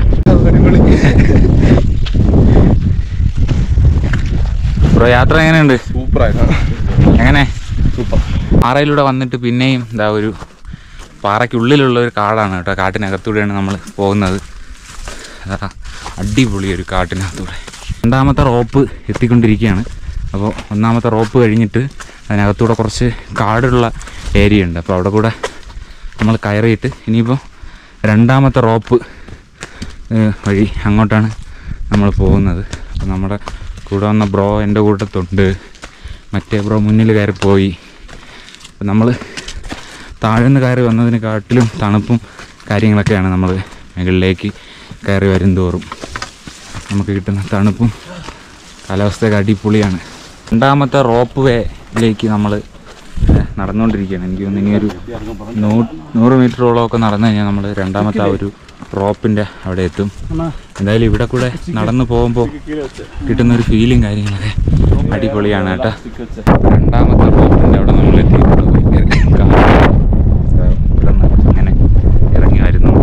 S1: ബ്രോ, യാത്ര എങ്ങനെയുണ്ട്?
S4: സൂപ്പറായിരുന്നു.
S1: എങ്ങനെ? സൂപ്പർ. പാറയിലൂടെ വന്നിട്ട് പിന്നെയും എന്താ ഒരു പാറയ്ക്കുള്ളിലുള്ള ഒരു കാടാണ് കേട്ടോ. കാട്ടിനകത്തൂടെയാണ് നമ്മൾ പോകുന്നത്. അടിപൊളി ഒരു കാട്ടിനകത്തൂടെ. രണ്ടാമത്തെ റോപ്പ് എത്തിക്കൊണ്ടിരിക്കുകയാണ്. അപ്പോൾ ഒന്നാമത്തെ റോപ്പ് കഴിഞ്ഞിട്ട് അതിനകത്തൂടെ കുറച്ച് കാടുള്ള ഏരിയ ഉണ്ട്. അപ്പോൾ അവിടെ കൂടെ നമ്മൾ കയറിയിട്ട് ഇനിയിപ്പോൾ രണ്ടാമത്തെ റോപ്പ് വഴി അങ്ങോട്ടാണ് നമ്മൾ പോകുന്നത്. അപ്പോൾ നമ്മുടെ കൂടെ വന്ന ബ്രോ എൻ്റെ കൂട്ടത്തുണ്ട്. മറ്റേ ബ്രോ മുന്നിൽ കയറിപ്പോയി. അപ്പം നമ്മൾ താഴെ നിന്ന് കയറി വന്നതിനെക്കാട്ടിലും തണുപ്പും കാര്യങ്ങളൊക്കെയാണ് നമ്മൾ മുകളിലേക്ക് കയറി വരും തോറും നമുക്ക് കിട്ടുന്ന തണുപ്പും കാലാവസ്ഥയൊക്കെ അടിപൊളിയാണ്. രണ്ടാമത്തെ റോപ്പ് വേയിലേക്ക് നമ്മൾ നടന്നുകൊണ്ടിരിക്കുകയാണ്. എനിക്ക് തോന്നുന്നു ഇനിയൊരു 100 മീറ്ററോളമൊക്കെ നടന്നു കഴിഞ്ഞാൽ നമ്മൾ രണ്ടാമത്തെ ആ ഒരു റോപ്പിൻ്റെ അവിടെ എത്തും. എന്തായാലും ഇവിടെ കൂടെ നടന്നു പോകുമ്പോൾ കിട്ടുന്നൊരു ഫീലും കാര്യങ്ങളൊക്കെ അടിപൊളിയാണ് കേട്ടോ. രണ്ടാമത്തെ റോപ്പിൻ്റെ അവിടെ നമ്മൾ എത്തിയിട്ടുണ്ട്. ഭയങ്കര ഇവിടെ നിന്ന് ഇങ്ങനെ ഇറങ്ങി വരുന്നുണ്ട്.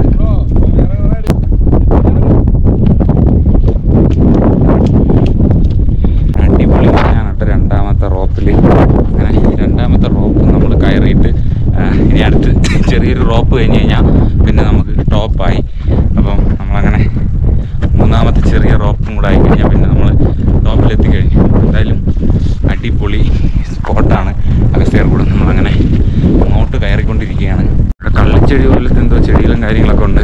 S1: അടിപൊളി തന്നെയാണ് കേട്ടോ രണ്ടാമത്തെ റോപ്പിൽ. അങ്ങനെ രണ്ടാമത്തെ റോപ്പ് നമ്മൾ കയറിയിട്ട് ഇനി അടുത്ത് ചെറിയൊരു റോപ്പ് കഴിഞ്ഞ് കഴിഞ്ഞാൽ പിന്നെ നമുക്ക് ടോപ്പായി. അപ്പം നമ്മളങ്ങനെ മൂന്നാമത്തെ ചെറിയ റോപ്പും കൂടെ ആയിക്കഴിഞ്ഞാൽ പിന്നെ നമ്മൾ ടോപ്പിലെത്തി കഴിഞ്ഞു. എന്തായാലും അടിപൊളി സ്പോട്ടാണ് അഗസ്ത്യാർകൂടം. നമ്മളങ്ങനെ അങ്ങോട്ട് കയറിക്കൊണ്ടിരിക്കുകയാണ്. ഇവിടെ കള്ളിച്ചെടി പോലത്തെ എന്തോ ചെടികളും കാര്യങ്ങളൊക്കെ ഉണ്ട്.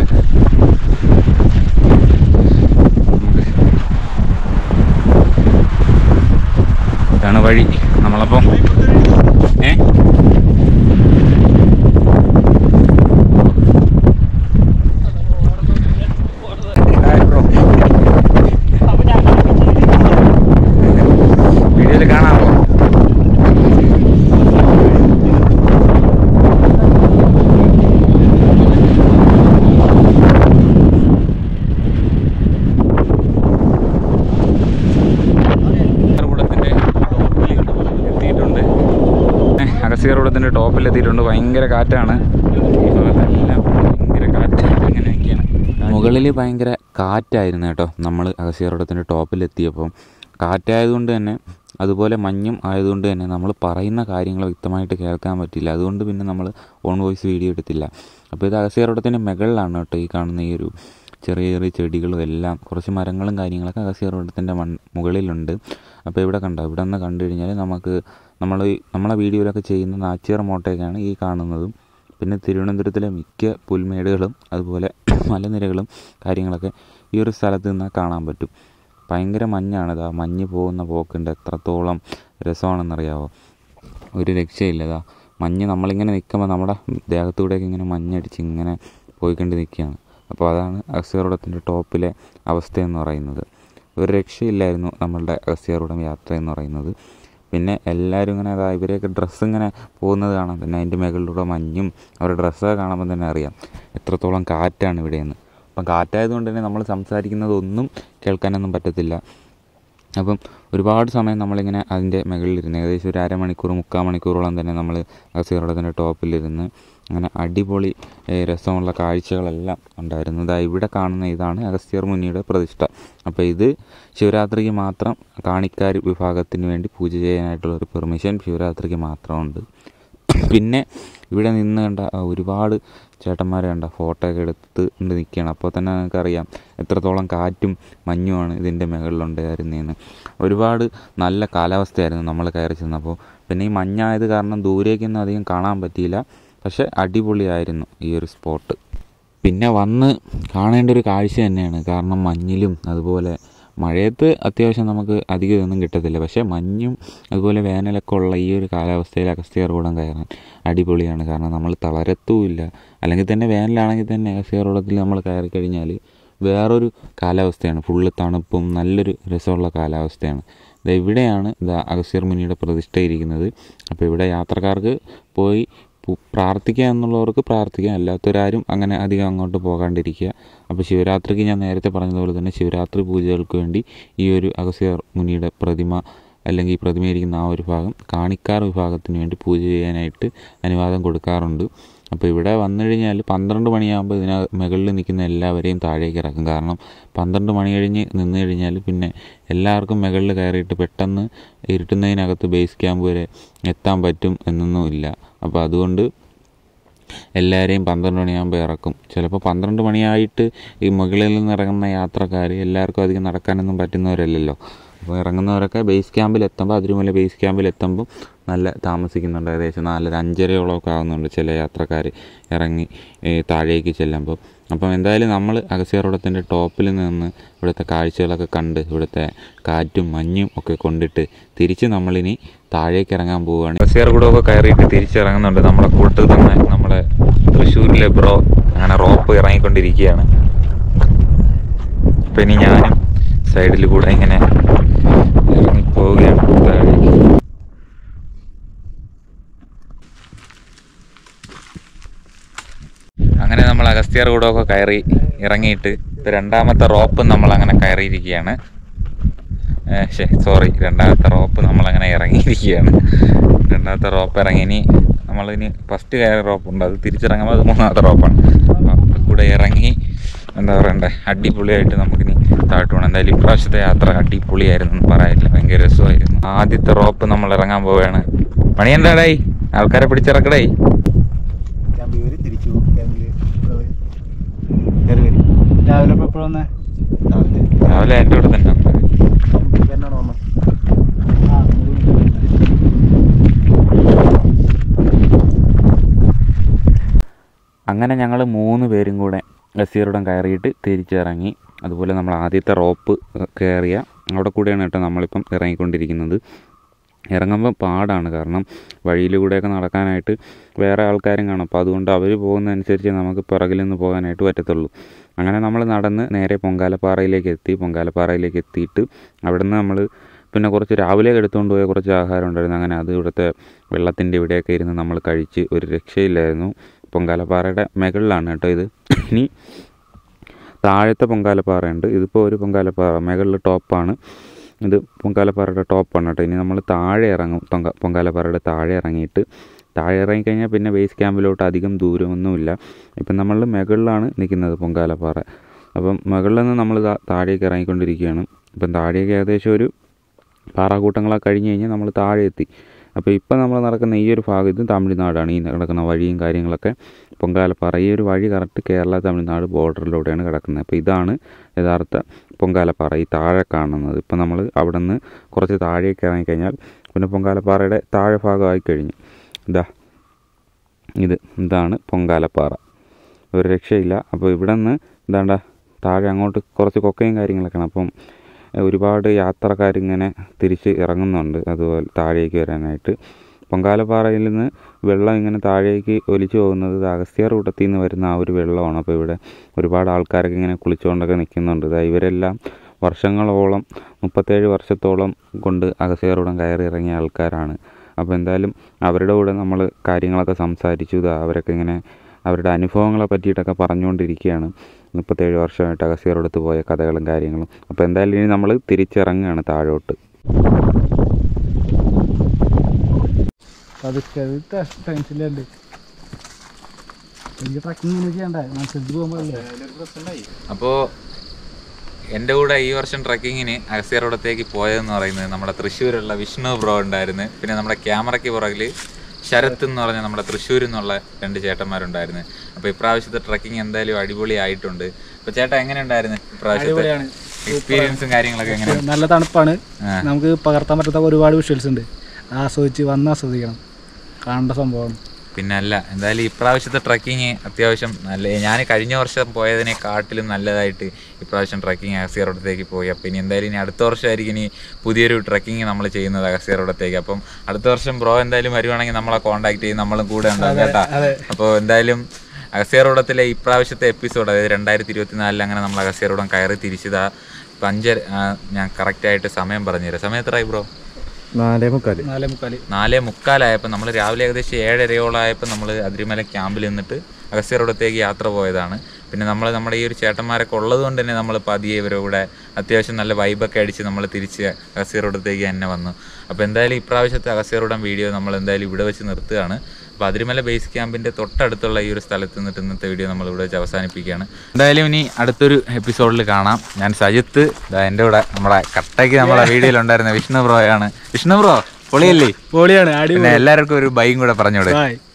S1: ഇതാണ് വഴി. നമ്മളപ്പം വീഡിയോയിൽ കാണാമോ? അഗസ്ത്യാർകൂടത്തിൻ്റെ ടോപ്പിലെത്തിയിട്ടുണ്ട്. ഭയങ്കര കാറ്റാണ്. എല്ലാം ഭയങ്കര കാറ്റ് അങ്ങനെയൊക്കെയാണ്. മുകളിൽ ഭയങ്കര കാറ്റായിരുന്നു കേട്ടോ. നമ്മൾ അഗസ്ത്യാർകൂടത്തിൻ്റെ ടോപ്പിലെത്തിയപ്പം കാറ്റായതുകൊണ്ട് തന്നെ അതുപോലെ മഞ്ഞും ആയതുകൊണ്ട് തന്നെ നമ്മൾ പറയുന്ന കാര്യങ്ങൾ വ്യക്തമായിട്ട് കേൾക്കാൻ പറ്റില്ല. അതുകൊണ്ട് പിന്നെ നമ്മൾ ഓൺ വോയിസ് വീഡിയോ എടുത്തില്ല. അപ്പോൾ ഇത് അഗസ്ത്യാർകൂടത്തിൻ്റെ മുകളിലാണ് കേട്ടോ ഈ കാണുന്ന ഈ ഒരു ചെറിയ ചെറിയ ചെടികളും എല്ലാം കുറച്ച് മരങ്ങളും കാര്യങ്ങളൊക്കെ അഗസ്ത്യാർകൂടത്തിൻ്റെ മുകളിലുണ്ട്. അപ്പോൾ ഇവിടെ കണ്ടോ, ഇവിടെ നിന്ന് കണ്ടു കഴിഞ്ഞാൽ നമുക്ക് നമ്മളെ വീഡിയോയിലൊക്കെ ചെയ്യുന്ന നാച്ചിയാർ മോട്ടയൊക്കെയാണ് ഈ കാണുന്നതും. പിന്നെ തിരുവനന്തപുരത്തിലെ മിക്ക പുൽമേടുകളും അതുപോലെ മലനിരകളും കാര്യങ്ങളൊക്കെ ഈ ഒരു സ്ഥലത്ത് നിന്നാൽ കാണാൻ പറ്റും. ഭയങ്കര മഞ്ഞാണിത്. മഞ്ഞ് പോകുന്ന പോക്കുണ്ട്. എത്രത്തോളം രസമാണെന്നറിയാമോ? ഒരു രക്ഷയില്ലതാ മഞ്ഞ്. നമ്മളിങ്ങനെ നിൽക്കുമ്പോൾ നമ്മുടെ ദേഹത്തൂടെയൊക്കെ ഇങ്ങനെ മഞ്ഞടിച്ച് ഇങ്ങനെ പോയിക്കൊണ്ട് നിൽക്കുകയാണ്. അപ്പോൾ അതാണ് അഗസ്ത്യാർകൂടത്തിൻ്റെ ടോപ്പിലെ അവസ്ഥയെന്ന് പറയുന്നത്. ഒരു രക്ഷയില്ലായിരുന്നു നമ്മളുടെ അഗസ്ത്യാർകൂടം യാത്ര എന്ന് പറയുന്നത്. പിന്നെ എല്ലാവരും ഇങ്ങനെ ഇവരെയൊക്കെ ഡ്രസ്സ് ഇങ്ങനെ പോകുന്നത് കാണാം. പിന്നെ അതിൻ്റെ മുകളിലൂടെ മഞ്ഞും അവരുടെ ഡ്രസ്സൊക്കെ കാണുമ്പോൾ തന്നെ അറിയാം എത്രത്തോളം കാറ്റാണ് ഇവിടെയെന്ന്. അപ്പം കാറ്റായതുകൊണ്ട് തന്നെ നമ്മൾ സംസാരിക്കുന്നതൊന്നും കേൾക്കാനൊന്നും പറ്റത്തില്ല. അപ്പം ഒരുപാട് സമയം നമ്മളിങ്ങനെ അതിൻ്റെ മുകളിലിരുന്ന് ഏകദേശം ഒരു അരമണിക്കൂർ 3/4 മണിക്കൂറോളം തന്നെ നമ്മൾ അഗസ്ത്യാർകൂടത്തിൻ്റെ ടോപ്പിലിരുന്ന് അങ്ങനെ അടിപൊളി രസമുള്ള കാഴ്ചകളെല്ലാം ഉണ്ടായിരുന്നു. ഇവിടെ കാണുന്ന ഇതാണ് അഗസ്ത്യാർ മുനിയുടെ പ്രതിഷ്ഠ. അപ്പോൾ ഇത് ശിവരാത്രിക്ക് മാത്രം കാണിക്കാർ വിഭാഗത്തിന് വേണ്ടി പൂജ ചെയ്യാനായിട്ടുള്ളൊരു പെർമിഷൻ ശിവരാത്രിക്ക് മാത്രമുണ്ട്. പിന്നെ ഇവിടെ നിന്ന് കണ്ട ഒരുപാട് ചേട്ടന്മാരെ കണ്ട ഫോട്ടോ ഒക്കെ എടുത്ത് നിൽക്കുകയാണ്. അപ്പോൾ തന്നെ നിങ്ങൾക്കറിയാം എത്രത്തോളം കാറ്റും മഞ്ഞുമാണ് ഇതിൻ്റെ മുകളിലുണ്ടായിരുന്നതെന്ന്. ഒരുപാട് നല്ല കാലാവസ്ഥയായിരുന്നു നമ്മൾ കയറി ചെന്നപ്പോൾ. പിന്നെ ഈ മഞ്ഞായത് കാരണം ദൂരേക്കൊന്നും അധികം കാണാൻ പറ്റിയില്ല. പക്ഷേ അടിപൊളിയായിരുന്നു ഈ ഒരു സ്പോട്ട്. പിന്നെ വന്ന് കാണേണ്ട ഒരു കാഴ്ച തന്നെയാണ്. കാരണം മഞ്ഞിലും അതുപോലെ മഴയത്ത് അത്യാവശ്യം നമുക്ക് അധികം ഇതൊന്നും കിട്ടത്തില്ല. പക്ഷേ മഞ്ഞും അതുപോലെ വേനലൊക്കെ ഉള്ള ഈ ഒരു കാലാവസ്ഥയിൽ അഗസ്ത്യാർകൂടം കയറാൻ അടിപൊളിയാണ്. കാരണം നമ്മൾ തളരത്തുമില്ല. അല്ലെങ്കിൽ തന്നെ വേനലാണെങ്കിൽ തന്നെ അഗസ്ത്യാർകൂടത്തിൽ നമ്മൾ കയറി കഴിഞ്ഞാൽ വേറൊരു കാലാവസ്ഥയാണ്. ഫുള്ള് തണുപ്പും നല്ലൊരു രസമുള്ള കാലാവസ്ഥയാണ്. ഇവിടെയാണ് അഗസ്ത്യാർ മുനിയുടെ പ്രതിഷ്ഠ ഇരിക്കുന്നത്. അപ്പോൾ ഇവിടെ യാത്രക്കാർക്ക് പോയി പ്രാർത്ഥിക്കുക എന്നുള്ളവർക്ക് പ്രാർത്ഥിക്കാം. അല്ലാത്തവരാരും അങ്ങനെ അധികം അങ്ങോട്ട് പോകാണ്ടിരിക്കുക. അപ്പോൾ ശിവരാത്രിക്ക് ഞാൻ നേരത്തെ പറഞ്ഞതുപോലെ തന്നെ ശിവരാത്രി പൂജകൾക്ക് വേണ്ടി ഈ ഒരു അഗസ്ത്യാർ മുനിയുടെ പ്രതിമ അല്ലെങ്കിൽ പ്രതിമയിരിക്കുന്ന ആ ഒരു ഭാഗം കാണിക്കാർ വിഭാഗത്തിന് വേണ്ടി പൂജ ചെയ്യാനായിട്ട് അനുവാദം കൊടുക്കാറുണ്ട്. അപ്പോൾ ഇവിടെ വന്നു കഴിഞ്ഞാൽ 12 മണിയാകുമ്പോൾ മുകളിൽ നിൽക്കുന്ന എല്ലാവരെയും താഴേക്ക് ഇറക്കും. കാരണം 12 മണി കഴിഞ്ഞ് നിന്ന് കഴിഞ്ഞാൽ പിന്നെ എല്ലാവർക്കും മുകളിൽ കയറിയിട്ട് പെട്ടെന്ന് ഇരുട്ടുന്നതിനകത്ത് ബേസ് ക്യാമ്പ് വരെ എത്താൻ പറ്റും എന്നൊന്നുമില്ല. അപ്പോൾ അതുകൊണ്ട് എല്ലാവരെയും 12 മണിയാകുമ്പോൾ ഇറക്കും. ചിലപ്പോൾ 12 മണിയായിട്ട് ഈ മുകളിൽ നിന്ന് ഇറങ്ങുന്ന യാത്രക്കാർ എല്ലാവർക്കും അധികം നടക്കാനൊന്നും പറ്റുന്നവരല്ലല്ലോ. അപ്പോൾ ഇറങ്ങുന്നവരൊക്കെ ബേസ് ക്യാമ്പിലെത്തുമ്പോൾ അതിരുമല ബേസ് ക്യാമ്പിലെത്തുമ്പോൾ നല്ല താമസിക്കുന്നുണ്ട്. ഏകദേശം 4-5:30 ആകുന്നുണ്ട് ചില യാത്രക്കാർ ഇറങ്ങി താഴേക്ക് ചെല്ലുമ്പോൾ. അപ്പം എന്തായാലും നമ്മൾ അഗസ്ത്യാർകൂടത്തിൻ്റെ ടോപ്പിൽ നിന്ന് ഇവിടുത്തെ കാഴ്ചകളൊക്കെ കണ്ട് ഇവിടുത്തെ കാറ്റും മഞ്ഞും ഒക്കെ കൊണ്ടിട്ട് തിരിച്ച് നമ്മളിനി താഴേക്ക് ഇറങ്ങാൻ പോവുകയാണ്. അഗസ്ത്യാർകൂടമൊക്കെ കയറിയിട്ട് തിരിച്ചിറങ്ങുന്നുണ്ട്. നമ്മുടെ കൂട്ടത്തിൽ തന്നെ നമ്മുടെ തൃശ്ശൂരിലെ ബ്രോ അങ്ങനെ റോപ്പ് ഇറങ്ങിക്കൊണ്ടിരിക്കുകയാണ്. അപ്പം ഇനി ഞാനും സൈഡിൽ കൂടെ ഇങ്ങനെ ഇറങ്ങി പോവുകയാണ് താഴേക്ക്. അങ്ങനെ നമ്മൾ അഗസ്ത്യാർകൂടമൊക്കെ കയറി ഇറങ്ങിയിട്ട് ഇപ്പോൾ രണ്ടാമത്തെ റോപ്പ് നമ്മളങ്ങനെ കയറിയിരിക്കുകയാണ്. രണ്ടാമത്തെ റോപ്പ് നമ്മളങ്ങനെ ഇറങ്ങിയിരിക്കുകയാണ്. രണ്ടാമത്തെ റോപ്പ് ഇറങ്ങി ഇനി നമ്മളിനി ഫസ്റ്റ് കയറിയ റോപ്പുണ്ട്, അത് തിരിച്ചിറങ്ങുമ്പോൾ അത് 3ാമത്തെ റോപ്പാണ്. അപ്പോൾ കൂടെ ഇറങ്ങി എന്താ പറയണ്ടേ, അടിപൊളിയായിട്ട് നമുക്കിനി താഴ്ത്തു പോകണം. എന്തായാലും ഇപ്രാവശ്യത്തെ യാത്ര അടിപൊളിയായിരുന്നു എന്ന് പറയാനില്ല, ഭയങ്കര രസമായിരുന്നു. ആദ്യത്തെ റോപ്പ് നമ്മൾ ഇറങ്ങാൻ പോവുകയാണ്. പണിയെന്താടായി, ആൾക്കാരെ പിടിച്ചിറക്കടായി. രാവിലെ എൻ്റെ കൂടെ തന്നെ അങ്ങനെ ഞങ്ങൾ 3 പേരും കൂടെ അഗസ്ത്യാർകൂടം കയറിയിട്ട് തിരിച്ചിറങ്ങി. അതുപോലെ നമ്മൾ ആദ്യത്തെ റോപ്പ് കയറിയ അവിടെ കൂടെയാണ് കേട്ടോ നമ്മളിപ്പം ഇറങ്ങിക്കൊണ്ടിരിക്കുന്നത്. ഇറങ്ങുമ്പോൾ പാടാണ്, കാരണം വഴിയിലൂടെയൊക്കെ നടക്കാനായിട്ട് വേറെ ആൾക്കാരും കാണും. അപ്പോൾ അതുകൊണ്ട് അവർ പോകുന്നതനുസരിച്ച് നമുക്ക് പിറകിൽ നിന്ന് പോകാനായിട്ട് പറ്റത്തുള്ളൂ. അങ്ങനെ നമ്മൾ നടന്ന് നേരെ പൊങ്കാലപ്പാറയിലേക്ക് എത്തി. പൊങ്കാലപ്പാറയിലേക്ക് എത്തിയിട്ട് അവിടെ നിന്ന് നമ്മൾ പിന്നെ കുറച്ച് രാവിലെ എടുത്തുകൊണ്ട് പോയ കുറച്ച് ആഹാരം ഉണ്ടായിരുന്നു. അങ്ങനെ അത് ഇവിടുത്തെ വെള്ളത്തിൻ്റെ ഇവിടെയൊക്കെ ഇരുന്ന് നമ്മൾ കഴിച്ച് ഒരു രക്ഷയില്ലായിരുന്നു. പൊങ്കാലപ്പാറയുടെ മുകളിലാണ് കേട്ടോ ഇത്. ഇനി താഴത്തെ പൊങ്കാലപ്പാറയുണ്ട്. ഇതിപ്പോൾ ഒരു പൊങ്കാലപ്പാറ മുകളിൽ ടോപ്പാണ്, ഇത് പൊങ്കാലപ്പാറയുടെ ടോപ്പാണ് കേട്ടോ. ഇനി നമ്മൾ താഴെ ഇറങ്ങും. പൊങ്കാലപ്പാറയുടെ താഴെ ഇറങ്ങിയിട്ട് താഴെ ഇറങ്ങിക്കഴിഞ്ഞാൽ പിന്നെ ബേസ് ക്യാമ്പിലോട്ട് അധികം ദൂരമൊന്നുമില്ല. ഇപ്പം നമ്മൾ മുകളിലാണ് നിൽക്കുന്നത് പൊങ്കാലപ്പാറ. അപ്പം മുകളിൽ നിന്ന് നമ്മൾ താഴേക്ക് ഇറങ്ങിക്കൊണ്ടിരിക്കുകയാണ്. അപ്പം താഴേക്ക് ഏകദേശം ഒരു പാറാക്കൂട്ടങ്ങളൊക്കെ കഴിഞ്ഞ് കഴിഞ്ഞാൽ നമ്മൾ താഴെ എത്തി. അപ്പോൾ ഇപ്പം നമ്മൾ നടക്കുന്ന ഈ ഒരു ഭാഗം ഇത് തമിഴ്നാടാണ്. ഈ നടക്കുന്ന വഴിയും കാര്യങ്ങളൊക്കെ പൊങ്കാലപ്പാറ. ഈ ഒരു വഴി കറക്റ്റ് കേരള തമിഴ്നാട് ബോർഡറിലൂടെയാണ് കിടക്കുന്നത്. അപ്പോൾ ഇതാണ് യഥാർത്ഥ പൊങ്കാലപ്പാറ, ഈ താഴെ കാണുന്നത്. ഇപ്പം നമ്മൾ അവിടെ നിന്ന് കുറച്ച് താഴേക്ക് ഇറങ്ങിക്കഴിഞ്ഞാൽ പിന്നെ പൊങ്കാലപ്പാറയുടെ താഴെ ഭാഗമായി കഴിഞ്ഞു. ഇതാണ് പൊങ്കാലപ്പാറ, ഒരു രക്ഷയില്ല. അപ്പോൾ ഇവിടെ നിന്ന് എന്താണ്ട താഴെ അങ്ങോട്ട് കുറച്ച് കൊക്കയും കാര്യങ്ങളൊക്കെയാണ്. അപ്പം ഒരുപാട് യാത്രക്കാരിങ്ങനെ തിരിച്ച് ഇറങ്ങുന്നുണ്ട് അതുപോലെ താഴേക്ക് വരാനായിട്ട്. പൊങ്കാലപ്പാറയിൽ നിന്ന് വെള്ളം ഇങ്ങനെ താഴേക്ക് ഒലിച്ചു പോകുന്നത് അഗസ്ത്യാർകൂടത്തിൽ നിന്ന് വരുന്ന ആ ഒരു വെള്ളമാണ്. അപ്പോൾ ഇവിടെ ഒരുപാട് ആൾക്കാരൊക്കെ ഇങ്ങനെ കുളിച്ചുകൊണ്ടൊക്കെ നിൽക്കുന്നുണ്ട്. ഇവരെല്ലാം വർഷങ്ങളോളം 37 വർഷത്തോളം കൊണ്ട് അഗസ്ത്യാർകൂടം കയറി ഇറങ്ങിയ ആൾക്കാരാണ്. അപ്പോൾ എന്തായാലും അവരുടെ കൂടെ നമ്മൾ കാര്യങ്ങളൊക്കെ സംസാരിച്ചു. അവരൊക്കെ ഇങ്ങനെ അവരുടെ അനുഭവങ്ങളെ പറ്റിയിട്ടൊക്കെ പറഞ്ഞുകൊണ്ടിരിക്കുകയാണ്. 37 വർഷമായിട്ട് അഗസ്ത്യാർകൂടത്ത് പോയ കഥകളും കാര്യങ്ങളും. അപ്പോൾ എന്തായാലും ഇനി നമ്മൾ തിരിച്ചിറങ്ങുകയാണ് താഴോട്ട്. അപ്പോൾ എൻ്റെ കൂടെ ഈ വർഷം ട്രക്കിങ്ങിന് അഗസ്ത്യാർകൂടത്തേക്ക് പോയതെന്ന് പറയുന്നത് നമ്മുടെ തൃശ്ശൂരുള്ള വിഷ്ണു ബ്രോ ഉണ്ടായിരുന്നു. പിന്നെ നമ്മുടെ ക്യാമറയ്ക്ക് പുറകിൽ ശരത്ത് എന്ന് പറഞ്ഞ നമ്മുടെ തൃശ്ശൂരിൽ നിന്നുള്ള 2 ചേട്ടന്മാരുണ്ടായിരുന്നു. അപ്പോൾ ഇപ്രാവശ്യത്തെ ട്രക്കിംഗ് എന്തായാലും അടിപൊളിയായിട്ടുണ്ട്. അപ്പോൾ ചേട്ടാ എങ്ങനെ ഉണ്ടായിരുന്നു ഇപ്രാവശ്യത്തെ എക്സ്പീരിയൻസും കാര്യങ്ങളൊക്കെ? എങ്ങനെ?
S6: നല്ല തണുപ്പാണ്, നമുക്ക് പകർത്താൻ പറ്റാത്ത ഒരുപാട് വിഷ്വൽസ് ഉണ്ട്. ആസ്വദിക്കണം, കാണേണ്ട സംഭവമാണ്.
S1: പിന്നെ അല്ല, എന്തായാലും ഇപ്രാവശ്യത്തെ ട്രക്കിങ് അത്യാവശ്യം നല്ല, ഞാൻ കഴിഞ്ഞ വർഷം പോയതിനെക്കാട്ടിലും നല്ലതായിട്ട് ഇപ്രാവശ്യം ട്രക്കിങ് അഗസ്ത്യാർകൂടത്തേക്ക് പോയി. അപ്പോൾ ഇനി എന്തായാലും ഇനി അടുത്ത വർഷമായിരിക്കും ഇനി പുതിയൊരു ട്രക്കിങ് നമ്മൾ ചെയ്യുന്നത് അഗസ്ത്യാർകൂടത്തേക്ക്. അപ്പം അടുത്ത വർഷം ബ്രോ എന്തായാലും വരുവാണെങ്കിൽ നമ്മളെ കോൺടാക്ട് ചെയ്യും, നമ്മളും കൂടെ ഉണ്ടാകും കേട്ടാ. അപ്പോൾ എന്തായാലും അഗസ്ത്യാർകൂടത്തിലെ ഇപ്രാവശ്യത്തെ എപ്പിസോഡ്, അതായത് 2024 അങ്ങനെ നമ്മൾ അഗസ്ത്യാർകൂടം കയറി തിരിച്ചതാ 5 ഞാൻ കറക്റ്റായിട്ട് സമയം പറഞ്ഞുതരാം. സമയം എത്രയായി ബ്രോ?
S3: 4:45.
S1: 4:45 നമ്മൾ രാവിലെ ഏകദേശം 7:30 നമ്മൾ അതിരുമല ക്യാമ്പിൽ നിന്നിട്ട് അഗസ്ത്യർകൂടത്തേക്ക് യാത്ര പോയതാണ്. പിന്നെ നമ്മൾ നമ്മുടെ ഈ ഒരു ചേട്ടന്മാരൊക്കെ ഉള്ളത് കൊണ്ട് തന്നെ നമ്മൾ പതിയെ ഇവരുടെ കൂടെ അത്യാവശ്യം നല്ല വൈബൊക്കെ അടിച്ച് നമ്മൾ തിരിച്ച് അഗസ്ത്യർകൂടത്തേക്ക് തന്നെ വന്നു. അപ്പോൾ എന്തായാലും ഇപ്രാവശ്യത്തെ അഗസ്ത്യർകൂടം വീഡിയോ നമ്മൾ എന്തായാലും ഇവിടെ വെച്ച് നിർത്തുകയാണ്. അപ്പോൾ അതിരിമല ബേസ് ക്യാമ്പിൻ്റെ തൊട്ടടുത്തുള്ള ഈ ഒരു സ്ഥലത്ത് നിന്നിട്ട് ഇന്നത്തെ വീഡിയോ നമ്മൾ ഇവിടെ വെച്ച് അവസാനിപ്പിക്കുകയാണ്. എന്തായാലും ഇനി അടുത്തൊരു എപ്പിസോഡിൽ കാണാം. ഞാൻ സജിത്ത്, എൻ്റെ കൂടെ നമ്മുടെ കട്ടയ്ക്ക് നമ്മളെ വീഡിയോയിലുണ്ടായിരുന്ന വിഷ്ണു ബ്രോയാണ്. വിഷ്ണു ബ്രോ പൊളിയല്ലേ?
S6: പൊളിയാണ്.
S1: പിന്നെ എല്ലാവർക്കും ഒരു ബൈയും കൂടെ പറഞ്ഞോടെ.